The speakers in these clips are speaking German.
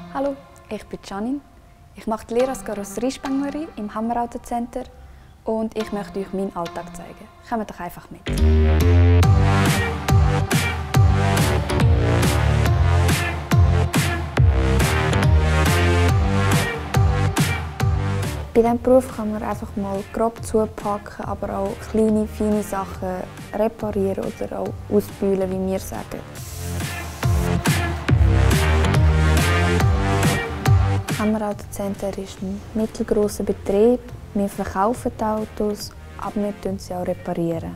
Hallo, ich bin Janine. Ich mache die Lehre als Karosseriespenglerin im Hammerauto Center und ich möchte euch meinen Alltag zeigen. Kommt doch einfach mit. Bei diesem Beruf kann man einfach mal grob zupacken, aber auch kleine, feine Sachen reparieren oder auch ausbühlen, wie wir sagen. Hammerauto Center ist ein mittelgroßer Betrieb. Wir verkaufen die Autos, aber wir reparieren sie auch.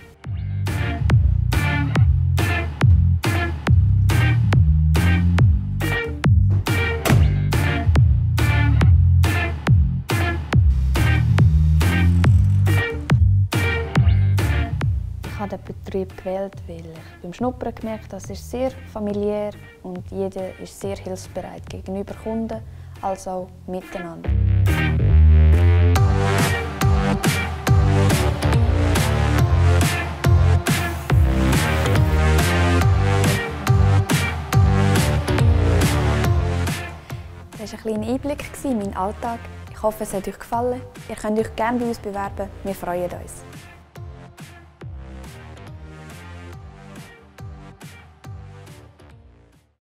Ich habe den Betrieb gewählt, weil ich beim Schnuppern gemerkt habe, es ist sehr familiär und jeder ist sehr hilfsbereit gegenüber Kunden, als auch miteinander. Das war ein kleiner Einblick in meinen Alltag. Ich hoffe, es hat euch gefallen. Ihr könnt euch gerne bei uns bewerben. Wir freuen uns.